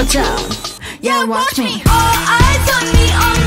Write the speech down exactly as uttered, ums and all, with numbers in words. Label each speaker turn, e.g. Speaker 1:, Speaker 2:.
Speaker 1: double down. Yeah, watch me. All eyes on me, on